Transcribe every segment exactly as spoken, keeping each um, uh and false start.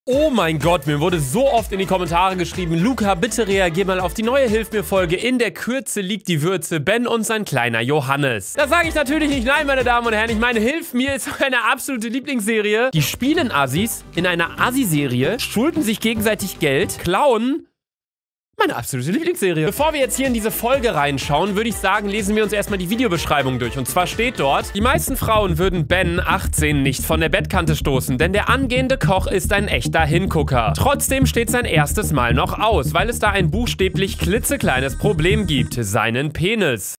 Oh mein Gott, mir wurde so oft in die Kommentare geschrieben, Luca, bitte reagier mal auf die neue Hilf mir Folge. In der Kürze liegt die Würze, Ben und sein kleiner Johannes. Da sage ich natürlich nicht nein, meine Damen und Herren. Ich meine, Hilf mir ist meine absolute Lieblingsserie. Die spielen Assis in einer Assi-Serie, schulden sich gegenseitig Geld, klauen. Meine absolute Lieblingsserie. Bevor wir jetzt hier in diese Folge reinschauen, würde ich sagen, lesen wir uns erstmal die Videobeschreibung durch. Und zwar steht dort, die meisten Frauen würden Ben, achtzehn, nicht von der Bettkante stoßen, denn der angehende Koch ist ein echter Hingucker. Trotzdem steht sein erstes Mal noch aus, weil es da ein buchstäblich klitzekleines Problem gibt, seinen Penis.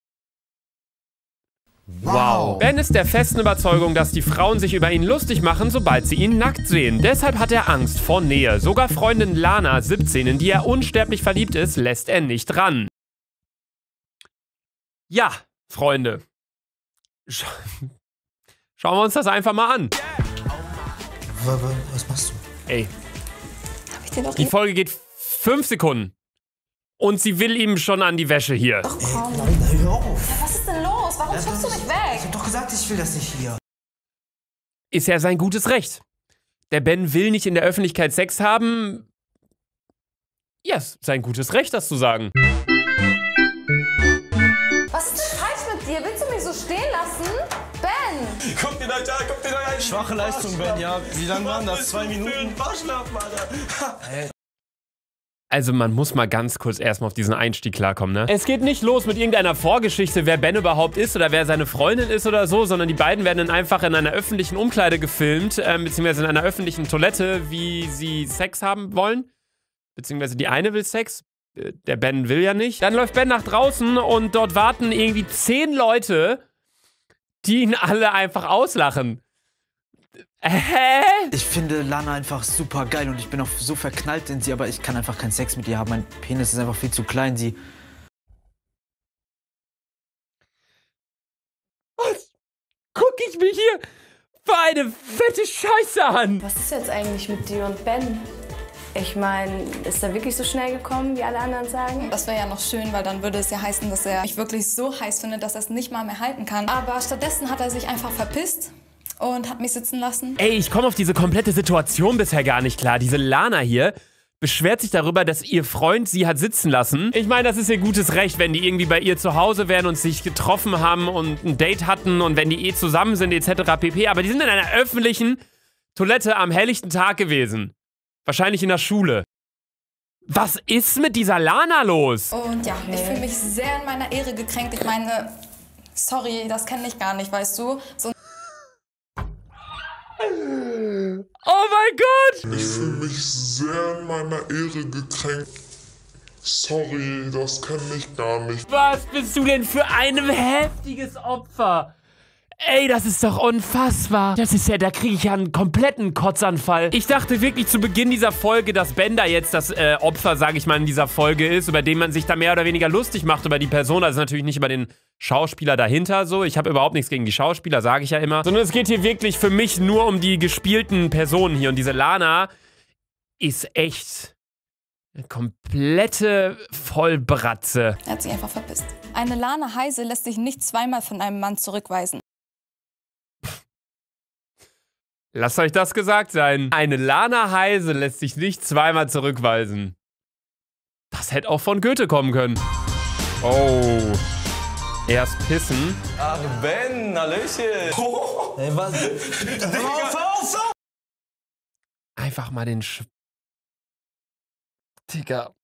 Wow. Ben ist der festen Überzeugung, dass die Frauen sich über ihn lustig machen, sobald sie ihn nackt sehen. Deshalb hat er Angst vor Nähe. Sogar Freundin Lana, siebzehn, in die er unsterblich verliebt ist, lässt er nicht ran. Ja, Freunde. Sch Schauen wir uns das einfach mal an. Was machst du? Ey. Die Folge geht fünf Sekunden. Und sie will ihm schon an die Wäsche hier. Ach komm. Ey, nein, hör auf. Ja, was ist denn los? Warum schaust du mich weg? Ich hab doch gesagt, ich will das nicht hier. Ist ja sein gutes Recht. Der Ben will nicht in der Öffentlichkeit Sex haben. Ja, ist sein gutes Recht, das zu sagen. Was ist denn falsch mit dir? Willst du mich so stehen lassen? Ben! Guck dir euch an, guck dir euch an. Schwache Leistung, Ben, ja. Wie lange waren das? Zwei Minuten? Waschlappen, Alter. Also man muss mal ganz kurz erstmal auf diesen Einstieg klarkommen, ne? Es geht nicht los mit irgendeiner Vorgeschichte, wer Ben überhaupt ist oder wer seine Freundin ist oder so, sondern die beiden werden dann einfach in einer öffentlichen Umkleide gefilmt, äh, beziehungsweise in einer öffentlichen Toilette, wie sie Sex haben wollen. Beziehungsweise die eine will Sex, der Ben will ja nicht. Dann läuft Ben nach draußen und dort warten irgendwie zehn Leute, die ihn alle einfach auslachen. Hä? Ich finde Lana einfach super geil und ich bin auch so verknallt in sie, aber ich kann einfach keinen Sex mit ihr haben. Mein Penis ist einfach viel zu klein. Sie. Was guck ich mir hier für eine fette Scheiße an? Was ist jetzt eigentlich mit dir und Ben? Ich meine, ist er wirklich so schnell gekommen, wie alle anderen sagen? Das wäre ja noch schön, weil dann würde es ja heißen, dass er mich wirklich so heiß findet, dass er es nicht mal mehr halten kann. Aber stattdessen hat er sich einfach verpisst und hat mich sitzen lassen. Ey, ich komme auf diese komplette Situation bisher gar nicht klar. Diese Lana hier beschwert sich darüber, dass ihr Freund sie hat sitzen lassen. Ich meine, das ist ihr gutes Recht, wenn die irgendwie bei ihr zu Hause wären und sich getroffen haben und ein Date hatten und wenn die eh zusammen sind et cetera pp. Aber die sind in einer öffentlichen Toilette am helllichten Tag gewesen. Wahrscheinlich in der Schule. Was ist mit dieser Lana los? Und ja, ich fühle mich sehr in meiner Ehre gekränkt. Ich meine, sorry, das kenne ich gar nicht, weißt du? So Oh mein Gott! Ich fühle mich sehr in meiner Ehre gekränkt. Sorry, das kenne ich gar nicht. Was bist du denn für ein heftiges Opfer? Ey, das ist doch unfassbar. Das ist ja, da kriege ich ja einen kompletten Kotzanfall. Ich dachte wirklich zu Beginn dieser Folge, dass Ben da jetzt das äh, Opfer, sage ich mal, in dieser Folge ist, über den man sich da mehr oder weniger lustig macht, über die Person. Also natürlich nicht über den Schauspieler dahinter so. Ich habe überhaupt nichts gegen die Schauspieler, sage ich ja immer. Sondern es geht hier wirklich für mich nur um die gespielten Personen hier. Und diese Lana ist echt eine komplette Vollbratze. Er hat sich einfach verpisst. Eine Lana Heise lässt sich nicht zweimal von einem Mann zurückweisen. Lasst euch das gesagt sein. Eine Lana Heise lässt sich nicht zweimal zurückweisen. Das hätte auch von Goethe kommen können. Oh. Erst pissen. Ach, Ben, Hallöchen. Oh. Ey, was? Einfach mal den Sch... Digga.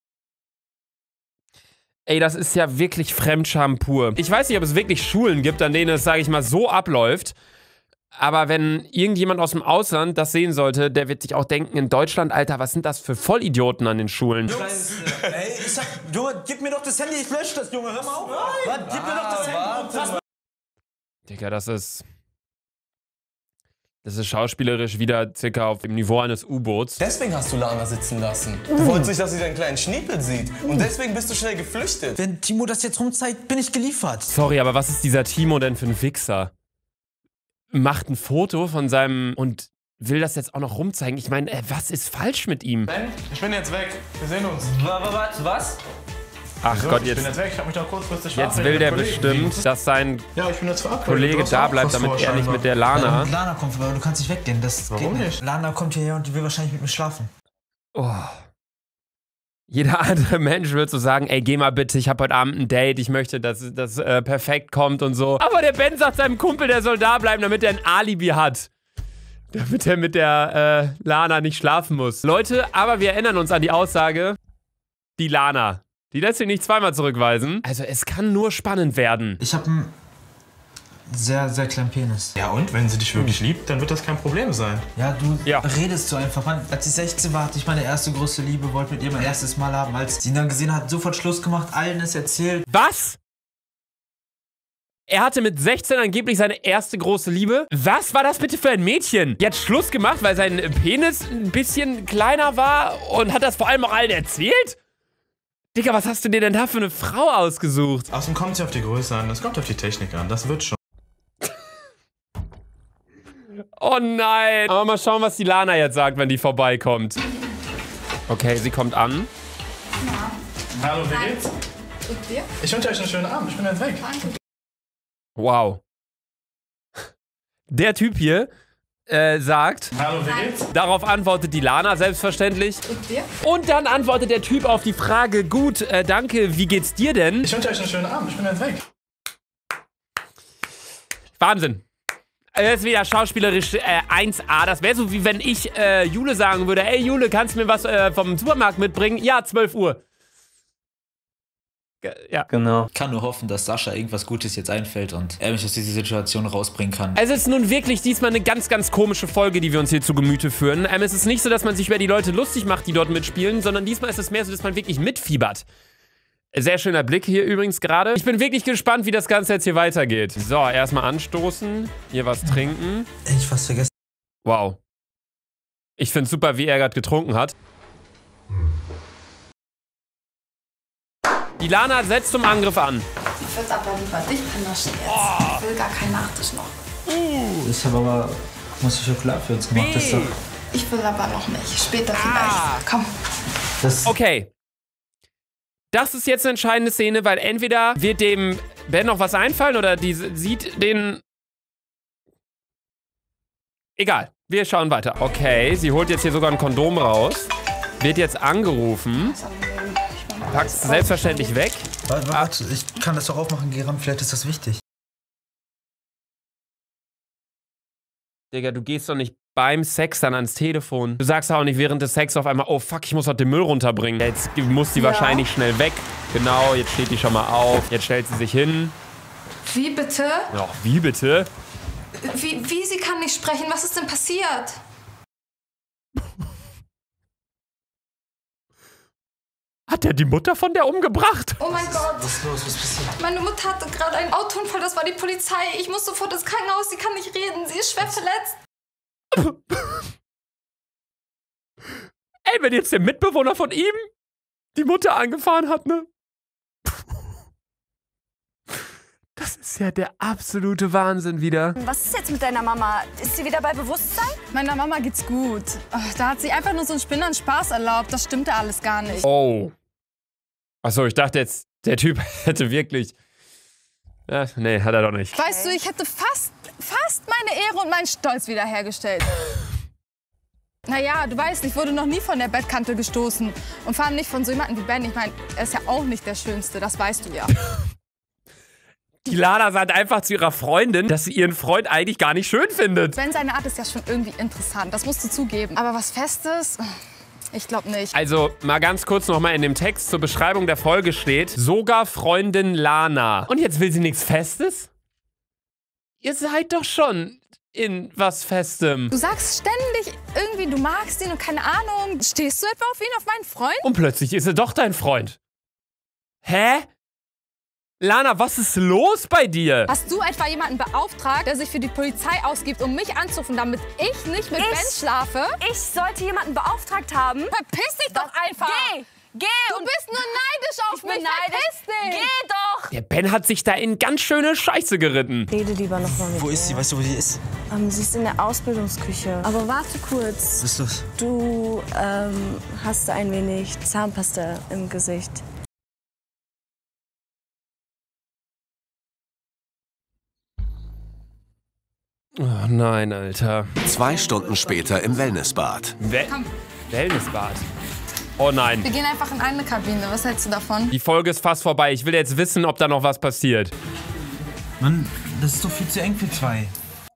Ey, das ist ja wirklich Fremdscham pur. Ich weiß nicht, ob es wirklich Schulen gibt, an denen es, sage ich mal, so abläuft. Aber wenn irgendjemand aus dem Ausland das sehen sollte, der wird sich auch denken, in Deutschland, Alter, was sind das für Vollidioten an den Schulen? Jungs, ey, ich sag, Junge, gib mir doch das Handy, ich lösche das, Junge, hör mal auf. Nein. Gib mir doch das Handy. Warte. Digga, das ist... Das ist schauspielerisch wieder circa auf dem Niveau eines U-Boots. Deswegen hast du Lana sitzen lassen. Du wolltest nicht, dass sie deinen kleinen Schniepel sieht. Und deswegen bist du schnell geflüchtet. Wenn Timo das jetzt rumzeigt, bin ich geliefert. Sorry, aber was ist dieser Timo denn für ein Wichser? Macht ein Foto von seinem und will das jetzt auch noch rumzeigen. Ich meine, äh, was ist falsch mit ihm? Ben, ich bin jetzt weg. Wir sehen uns. Was? Was? Ach so, Gott, ich jetzt, bin jetzt weg. Ich hab mich noch kurzfristig jetzt will der bestimmt, dass sein ja, ich bin jetzt verabredet. Kollege da bleibt, damit er nicht mit der Lana... Und Lana kommt vorbei, du kannst nicht weggehen. Das Warum geht nicht? Lana kommt hierher und die will wahrscheinlich mit mir schlafen. Oh. Jeder andere Mensch würde so sagen, ey, geh mal bitte, ich habe heute Abend ein Date, ich möchte, dass das äh, perfekt kommt und so. Aber der Ben sagt seinem Kumpel, der soll da bleiben, damit er ein Alibi hat. Damit er mit der äh, Lana nicht schlafen muss. Leute, aber wir erinnern uns an die Aussage, die Lana, die lässt sich nicht zweimal zurückweisen. Also es kann nur spannend werden. Ich habe einen sehr, sehr kleinen Penis. Ja und? Wenn sie dich wirklich liebt, dann wird das kein Problem sein. Ja, du Ja. redest so einfach. Mann, als ich sechzehn war, hatte ich meine erste große Liebe, wollte mit ihr mein erstes Mal haben. Als sie ihn dann gesehen hat, sofort Schluss gemacht, allen es erzählt. Was? Er hatte mit sechzehn angeblich seine erste große Liebe. Was war das bitte für ein Mädchen? Die hat Schluss gemacht, weil sein Penis ein bisschen kleiner war und hat das vor allem auch allen erzählt? Digga, was hast du dir denn da für eine Frau ausgesucht? Außerdem kommt es auf die Größe an, das kommt auf die Technik an, das wird schon. Oh nein. Aber mal schauen, was die Lana jetzt sagt, wenn die vorbeikommt. Okay, sie kommt an. Hallo, wie geht's? Und dir? Ich wünsche euch einen schönen Abend, ich bin jetzt weg. Danke. Wow. Der Typ hier äh, sagt, Hallo, wie geht's? darauf antwortet die Lana selbstverständlich. Und dir? Und dann antwortet der Typ auf die Frage, gut, äh, danke, wie geht's dir denn? Ich wünsche euch einen schönen Abend, ich bin jetzt weg. Wahnsinn. Das ist wieder schauspielerisch äh, eins A. Das wäre so, wie wenn ich äh, Jule sagen würde, ey Jule, kannst du mir was äh, vom Supermarkt mitbringen? Ja, zwölf Uhr. Ge ja. Genau. Ich kann nur hoffen, dass Sascha irgendwas Gutes jetzt einfällt und er mich aus dieser Situation rausbringen kann. Also es ist nun wirklich diesmal eine ganz, ganz komische Folge, die wir uns hier zu Gemüte führen. Ähm, es ist nicht so, dass man sich über die Leute lustig macht, die dort mitspielen, sondern diesmal ist es mehr so, dass man wirklich mitfiebert. Sehr schöner Blick hier übrigens gerade. Ich bin wirklich gespannt, wie das Ganze jetzt hier weitergeht. So, erstmal anstoßen, hier was trinken. Ich fast vergessen. Wow. Ich finde super, wie er gerade getrunken hat. Die Lana setzt zum Angriff an. Ich würde aber lieber dich panaschieren. Oh. Ich will gar keinen Nachtisch noch. Ich habe aber muss Schokolade für uns gemacht. Das ist doch, Ich will aber noch nicht. Später Ah. vielleicht. Komm. das Okay. Das ist jetzt eine entscheidende Szene, weil entweder wird dem Ben noch was einfallen oder die sieht den... Egal, wir schauen weiter. Okay, sie holt jetzt hier sogar ein Kondom raus. Wird jetzt angerufen. Packt es selbstverständlich weg. Warte, warte, ich kann das doch aufmachen, Geram, vielleicht ist das wichtig. Digga, du gehst doch nicht beim Sex dann ans Telefon. Du sagst auch nicht während des Sex auf einmal, oh fuck, ich muss heute den Müll runterbringen. Jetzt muss die Ja. wahrscheinlich schnell weg. Genau, jetzt steht die schon mal auf. Jetzt stellt sie sich hin. Wie bitte? Ach, wie bitte? Wie, wie, sie kann nicht sprechen? Was ist denn passiert? Hat der die Mutter von der umgebracht? Oh mein Gott. Was ist los? Was passiert? Meine Mutter hatte gerade einen Autounfall, das war die Polizei. Ich muss sofort ins Krankenhaus, sie kann nicht reden, sie ist schwer verletzt. Ey, wenn jetzt der Mitbewohner von ihm die Mutter angefahren hat, ne? Das ist ja der absolute Wahnsinn wieder. Was ist jetzt mit deiner Mama? Ist sie wieder bei Bewusstsein? Meiner Mama geht's gut. Ach, da hat sie einfach nur so einen Spinnern Spaß erlaubt. Das stimmte alles gar nicht. Oh. Achso, ich dachte jetzt, der Typ hätte wirklich... Ja, nee, hat er doch nicht. Weißt du, ich hätte fast, fast meine Ehre und meinen Stolz wiederhergestellt. Naja, du weißt, ich wurde noch nie von der Bettkante gestoßen. Und vor allem nicht von so jemandem wie Ben. Ich meine, er ist ja auch nicht der Schönste, das weißt du ja. Die Lana sagt einfach zu ihrer Freundin, dass sie ihren Freund eigentlich gar nicht schön findet. Ben, seine Art ist ja schon irgendwie interessant, das musst du zugeben. Aber was Festes? Ich glaube nicht. Also, mal ganz kurz nochmal in dem Text zur Beschreibung der Folge steht, sogar Freundin Lana. Und jetzt will sie nichts Festes? Ihr seid doch schon in was Festem. Du sagst ständig irgendwie, du magst ihn und keine Ahnung. Stehst du etwa auf ihn, auf meinen Freund? Und plötzlich ist er doch dein Freund. Hä? Lana, was ist los bei dir? Hast du etwa jemanden beauftragt, der sich für die Polizei ausgibt, um mich anzurufen, damit ich nicht mit Ich? Ben schlafe? Ich sollte jemanden beauftragt haben. Verpiss dich doch einfach! Geh! Geh! Du bist nur neidisch auf Ich bin mich! neidisch. Verpiss dich! Geh doch! Der Ben hat sich da in ganz schöne Scheiße geritten. Rede lieber noch mal mit Wo ist sie? Weißt du, wo sie ist? Ähm, sie ist in der Ausbildungsküche. Aber warte kurz. Was ist los? Du ähm, hast ein wenig Zahnpasta im Gesicht. nein, Alter. Zwei Stunden später im Wellnessbad. We Wellnessbad. Oh nein. Wir gehen einfach in eine Kabine. Was hältst du davon? Die Folge ist fast vorbei. Ich will jetzt wissen, ob da noch was passiert. Mann, das ist doch viel zu eng für zwei.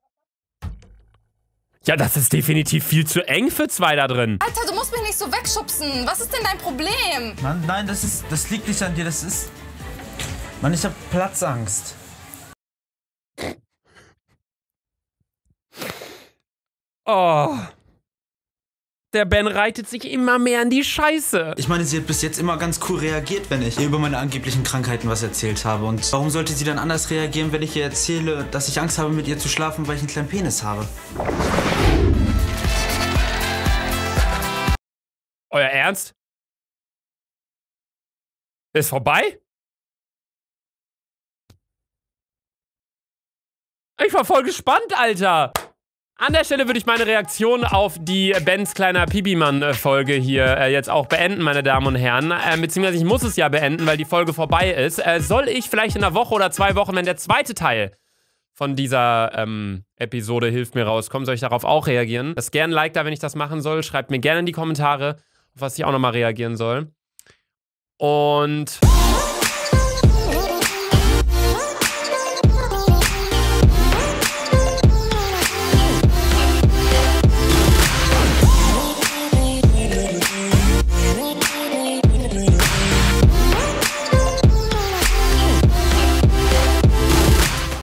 Ja, das ist definitiv viel zu eng für zwei da drin. Alter, du musst mich nicht so wegschubsen. Was ist denn dein Problem? Mann, nein, das ist, das liegt nicht an dir. Das ist... Mann, ich hab Platzangst. Oh. Der Ben reitet sich immer mehr in die Scheiße. Ich meine, sie hat bis jetzt immer ganz cool reagiert, wenn ich ihr über meine angeblichen Krankheiten was erzählt habe. Und warum sollte sie dann anders reagieren, wenn ich ihr erzähle, dass ich Angst habe, mit ihr zu schlafen, weil ich einen kleinen Penis habe? Euer Ernst? Ist vorbei? Ich war voll gespannt, Alter. An der Stelle würde ich meine Reaktion auf die Bens kleiner Pibimann-Folge hier äh, jetzt auch beenden, meine Damen und Herren. Äh, beziehungsweise ich muss es ja beenden, weil die Folge vorbei ist. Äh, soll ich vielleicht in einer Woche oder zwei Wochen, wenn der zweite Teil von dieser ähm, Episode Hilft mir rauskommt, soll ich darauf auch reagieren? Lasst gerne ein Like da, wenn ich das machen soll. Schreibt mir gerne in die Kommentare, auf was ich auch nochmal reagieren soll. Und...